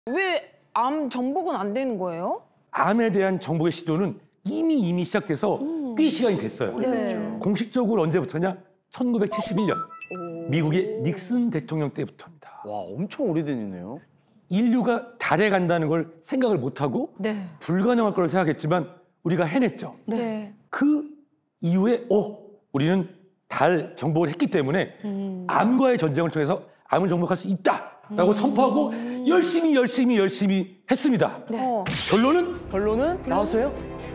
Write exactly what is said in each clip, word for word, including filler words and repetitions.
왜 암 정복은 안 되는 거예요? 암에 대한 정복의 시도는 이미 이미 시작돼서 음. 꽤 시간이 됐어요. 네. 공식적으로 언제부터냐? 천구백칠십일 년 오. 미국의 닉슨 대통령 때부터입니다. 와, 엄청 오래된 일이네요. 인류가 달에 간다는 걸 생각을 못하고 네. 불가능할 거라 생각했지만 우리가 해냈죠. 네. 그 이후에 어, 우리는 달 정복을 했기 때문에 음. 암과의 전쟁을 통해서 암을 정복할 수 있다라고 음. 선포하고 열심히 열심히 열심히 했습니다. 네. 어. 결론은? 결론은? 나왔어요?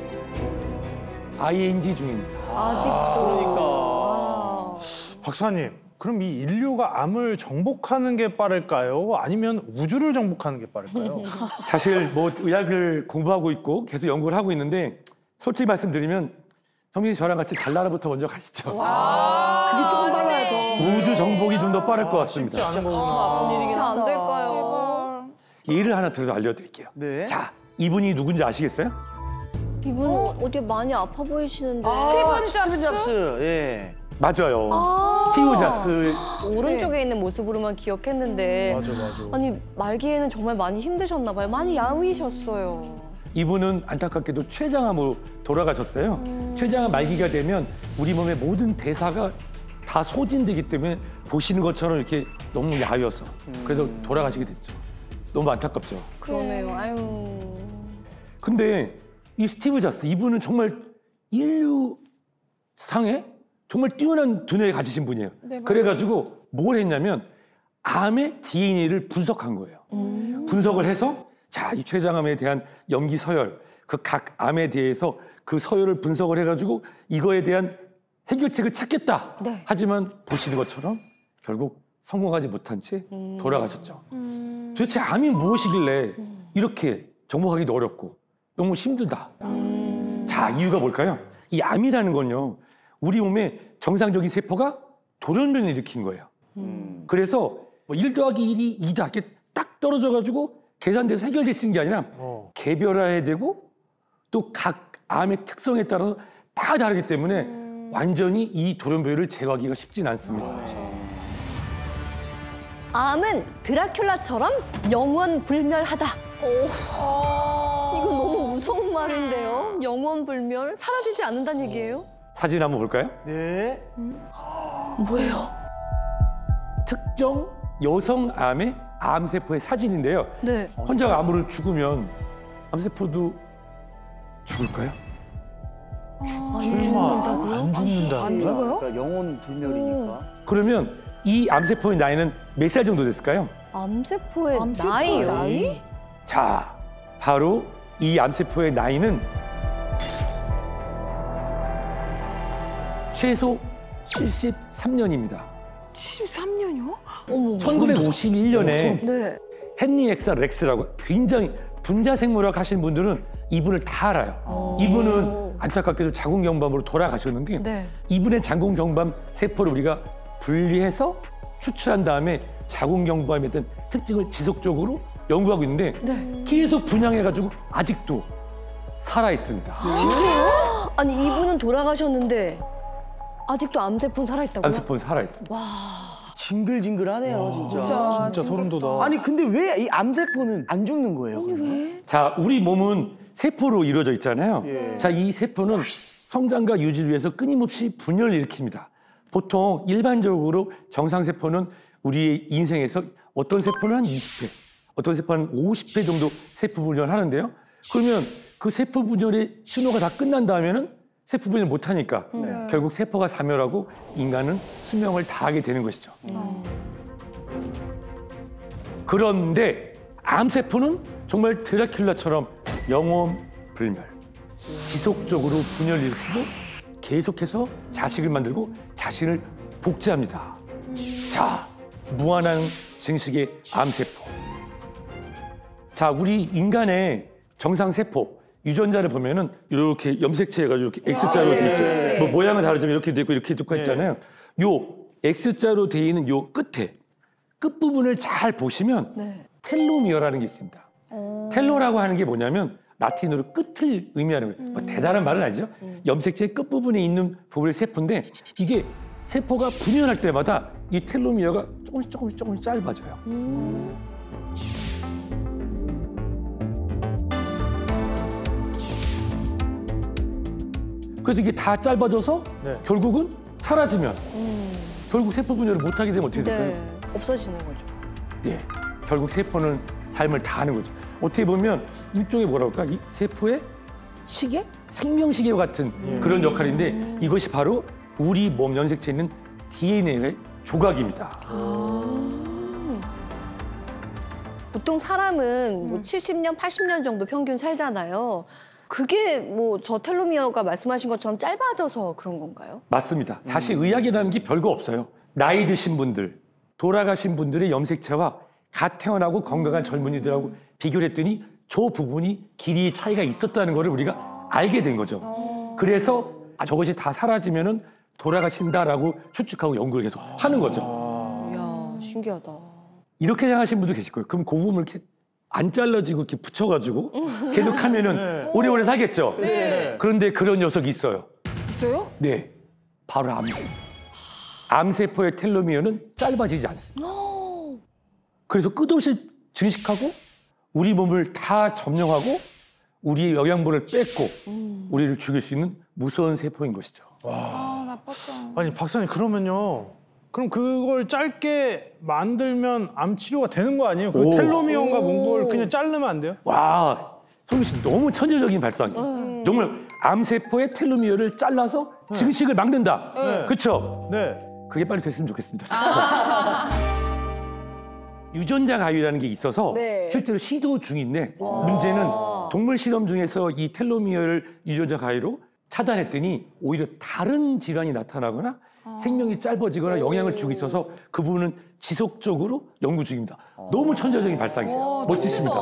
아이엔지 중입니다. 아직도. 아, 그러니까. 박사님, 그럼 이 인류가 암을 정복하는 게 빠를까요? 아니면 우주를 정복하는 게 빠를까요? 사실 뭐 의학을 공부하고 있고 계속 연구를 하고 있는데 솔직히 말씀드리면 성민이 저랑 같이 달나라부터 먼저 가시죠. 그게 조금 빨라야 더. 우주 정복이 좀 더 빠를 것 같습니다. 진짜 가슴 아픈 일이긴 한다. 안 될까요? 예를 하나 들어서 알려드릴게요. 네. 자, 이분이 누군지 아시겠어요? 이분 어? 어디 많이 아파 보이시는데. 스티븐 잡스? 스티븐 잡스. 예. 맞아요. 아 스티브 잡스. 오른쪽에 있는 모습으로만 기억했는데. 맞아, 맞아. 아니 말기에는 정말 많이 힘드셨나 봐요. 많이 야위셨어요. 이분은 안타깝게도 췌장암으로 돌아가셨어요. 음. 췌장암 말기가 되면 우리 몸의 모든 대사가 다 소진되기 때문에 보시는 것처럼 이렇게 너무 야위어서 음. 그래서 돌아가시게 됐죠. 너무 안타깝죠. 그러네요. 아유. 근데 이 스티브 잡스 이분은 정말 인류상에 정말 뛰어난 두뇌를 가지신 분이에요. 네, 그래가지고 뭘 했냐면 암의 디엔에이를 분석한 거예요. 음. 분석을 해서 자, 이 췌장암에 대한 염기 서열, 그 각 암에 대해서 그 서열을 분석을 해가지고 이거에 대한 해결책을 찾겠다. 네. 하지만 보시는 것처럼 결국 성공하지 못한 채 음. 돌아가셨죠. 음. 도대체 암이 무엇이길래 음. 이렇게 정복하기도 어렵고 너무 힘들다. 음. 자, 이유가 뭘까요? 이 암이라는 건요, 우리 몸의 정상적인 세포가 돌연변을 일으킨 거예요. 음. 그래서 뭐 일 더하기 일이 이다 이렇게 딱 떨어져가지고 계산돼서 해결될 수 있는 게 아니라 어. 개별화되고 또 각 암의 특성에 따라서 다 다르기 때문에 음. 완전히 이 돌연변이를 제거하기가 쉽진 않습니다. 어. 암은 드라큘라처럼 영원불멸하다. 오. 아... 이건 너무 무서운 말인데요. 영원불멸? 사라지지 않는다는 얘기예요? 사진 한번 볼까요? 네. 음? 뭐예요? 특정 여성암의 암세포의 사진인데요. 네. 환자가 암으로 죽으면 암세포도 죽을까요? 아, 죽는다고요? 안 죽는다고요? 안 죽어요? 그러니까 영혼 불멸이니까. 그러면 이 암세포의 나이는 몇 살 정도 됐을까요? 암세포의 암세포의 나이요? 나이? 자, 바로 이 암세포의 나이는 최소 칠십삼 년입니다. 칠십삼 년이요? 어머. 천구백오십일 년에 네. 헨리 엑사 렉스라고 굉장히 분자생물학 하시는 분들은 이분을 다 알아요. 오. 이분은 안타깝게도 자궁경부암으로 돌아가셨는데 네. 이분의 자궁경부암 세포를 우리가 분리해서 추출한 다음에 자궁경부암에 대한 특징을 지속적으로 연구하고 있는데 네. 계속 분양해가지고 아직도 살아있습니다. 진짜요? 아니 이분은 돌아가셨는데 아직도 암세포는 살아있다고요? 암세포는 살아있습니다. 와. 징글징글하네요, 와, 진짜. 진짜, 진짜 소름 돋아. 아니 근데 왜 이 암세포는 안 죽는 거예요? 아니 왜? 자, 우리 몸은 세포로 이루어져 있잖아요. 예. 자, 이 세포는 성장과 유지를 위해서 끊임없이 분열을 일으킵니다. 보통 일반적으로 정상세포는 우리의 인생에서 어떤 세포는 한 이십 회, 어떤 세포는 오십 회 정도 세포 분열을 하는데요. 그러면 그 세포 분열의 신호가 다 끝난 다음에는 세포 분열 못 하니까 네. 결국 세포가 사멸하고 인간은 수명을 다하게 되는 것이죠. 음. 그런데 암세포는 정말 드라큘라처럼 영원 불멸, 지속적으로 분열을 일으키고 계속해서 자식을 만들고 자신을 복제합니다. 음. 자, 무한한 증식의 암세포. 자, 우리 인간의 정상세포, 유전자를 보면은 이렇게 염색체 해가지고 이렇게 X자로 돼 있죠. 네. 뭐 모양은 다르지만 이렇게 돼 있고 이렇게 돼 있고 했잖아요. 요 X자로 돼 있는 요 끝에 끝부분을 잘 보시면 네. 텔로미어라는 게 있습니다. 오. 텔로라고 하는 게 뭐냐면 라틴어로 끝을 의미하는 거예요. 음. 뭐 대단한 말은 아니죠. 음. 염색체의 끝부분에 있는 부분의 세포인데 이게 세포가 분열할 때마다 이 텔로미어가 조금씩 조금씩 조금씩 짧아져요. 음. 그래서 이게 다 짧아져서 네. 결국은 사라지면 음. 결국 세포 분열을 못하게 되면 어떻게 될까요? 네. 없어지는 거죠. 예, 결국 세포는 삶을 다 하는 거죠. 어떻게 보면 일종의 뭐라 그럴까? 이 세포의 시계? 생명시계 같은 그런 역할인데 이것이 바로 우리 몸 연색체에 있는 디엔에이의 조각입니다. 보통 사람은 뭐 칠십 년, 팔십 년 정도 평균 살잖아요. 그게 뭐 저 텔로미어가 말씀하신 것처럼 짧아져서 그런 건가요? 맞습니다. 사실 의학이라는 게 별거 없어요. 나이 드신 분들, 돌아가신 분들의 염색체와 갓 태어나고 건강한 젊은이들하고 비교를 했더니 저 부분이 길이의 차이가 있었다는 거를 우리가 알게 된 거죠. 그래서 아, 저것이 다 사라지면은 돌아가신다라고 추측하고 연구를 계속 하는 거죠. 이야, 신기하다. 이렇게 생각하시는 분도 계실 거예요. 그럼 그 부분을 이렇게 안 잘라지고 이렇게 붙여가지고 계속 하면은 네. 오래오래 살겠죠. 네. 그런데 그런 녀석이 있어요. 있어요? 네, 바로 암세포. 암세포의 텔로미어는 짧아지지 않습니다. 그래서 끝없이 증식하고 우리 몸을 다 점령하고 우리의 영양분을 뺏고 우리를 죽일 수 있는 무서운 세포인 것이죠. 아, 나빴다. 아니 박사님 그러면요. 그럼 그걸 짧게 만들면 암 치료가 되는 거 아니에요? 그 오. 텔로미어인가 뭔걸 그냥 자르면 안 돼요? 와, 소미 씨 너무 천재적인 발상이에요. 정말 암세포의 텔로미어를 잘라서 증식을 막는다. 네. 그렇죠? 네. 그게 빨리 됐으면 좋겠습니다. 유전자 가위라는 게 있어서 네. 실제로 시도 중인데 문제는 동물 실험 중에서 이 텔로미어를 유전자 가위로 차단했더니 오히려 다른 질환이 나타나거나 생명이 짧아지거나 영향을 주고 있어서 그 부분은 지속적으로 연구 중입니다. 너무 천재적인 발상이세요. 멋지십니다.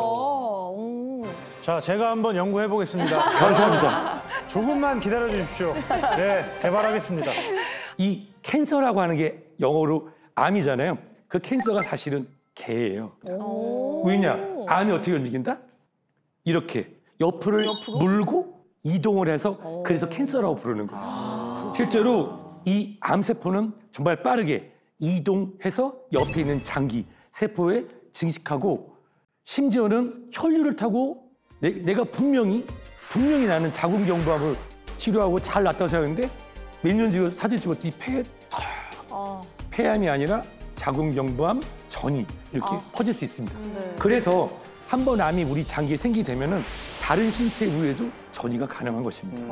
자, 제가 한번 연구해 보겠습니다. 감사합니다. 조금만 기다려 주십시오. 네, 개발하겠습니다. 이 캔서라고 하는 게 영어로 암이잖아요. 그 캔서가 사실은 개예요. 왜냐? 암이 어떻게 움직인다? 이렇게 옆으로, 옆으로? 물고 이동을 해서 그래서 캔서라고 부르는 거예요. 실제로 이 암세포는 정말 빠르게 이동해서 옆에 있는 장기, 세포에 증식하고 심지어는 혈류를 타고 내, 내가 분명히 분명히 나는 자궁경부암을 치료하고 잘 낫다고 생각했는데 몇 년 뒤에 사진 찍었더니 폐에 탁 폐암이 아니라 자궁경부암 전이 이렇게 퍼질 수 있습니다. 네. 그래서 한 번 암이 우리 장기에 생기게 되면은 다른 신체 부위에도 전이가 가능한 것입니다.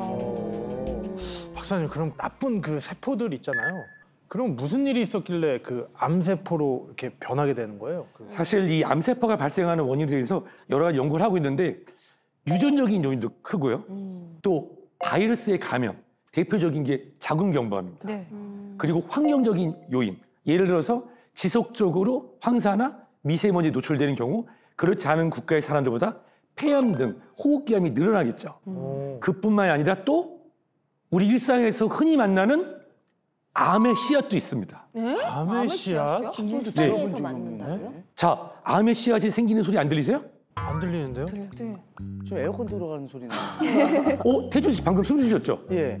박사님, 그럼 나쁜 그 세포들 있잖아요. 그럼 무슨 일이 있었길래 그 암세포로 이렇게 변하게 되는 거예요? 그- 사실 이 암세포가 발생하는 원인에 대해서 여러 가지 연구를 하고 있는데 유전적인 요인도 크고요. 또 바이러스의 감염, 대표적인 게 자궁경부암입니다. 네. 그리고 환경적인 요인, 예를 들어서 지속적으로 황사나 미세먼지에 노출되는 경우 그렇지 않은 국가의 사람들보다 폐암 등 호흡기암이 늘어나겠죠. 오. 그뿐만이 아니라 또 우리 일상에서 흔히 만나는 암의 씨앗도 있습니다. 네? 암의 씨앗? 씨앗이요? 일상에서 맞는다고요? 자, 암의 씨앗이 생기는 소리 안 들리세요? 안 들리는데요? 네. 저 에어컨 들어가는 소리 나요. 어, 태준 씨 방금 숨 쉬셨죠? 예.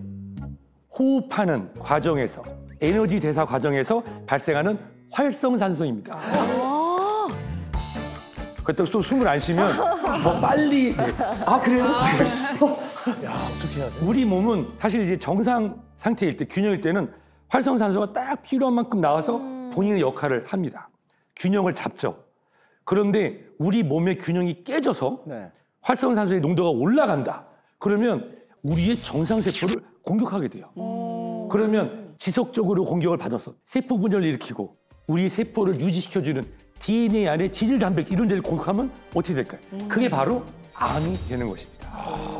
호흡하는 과정에서 에너지 대사 과정에서 발생하는 활성산소입니다. 아, 그렇다고 또 숨을 안 쉬면 더 빨리. 네. 아 그래요? 네. 야, 어떻게 해야 돼? 우리 몸은 사실 이제 정상 상태일 때, 균형일 때는 활성산소가 딱 필요한 만큼 나와서 본인의 역할을 합니다. 균형을 잡죠. 그런데 우리 몸의 균형이 깨져서 네. 활성산소의 농도가 올라간다. 그러면 우리의 정상세포를 공격하게 돼요. 그러면 지속적으로 공격을 받아서 세포 분열을 일으키고 우리 세포를 유지시켜주는 디엔에이 안에 지질 단백질 이런 데를 공격하면 어떻게 될까요? 그게 바로 암이 되는 것입니다.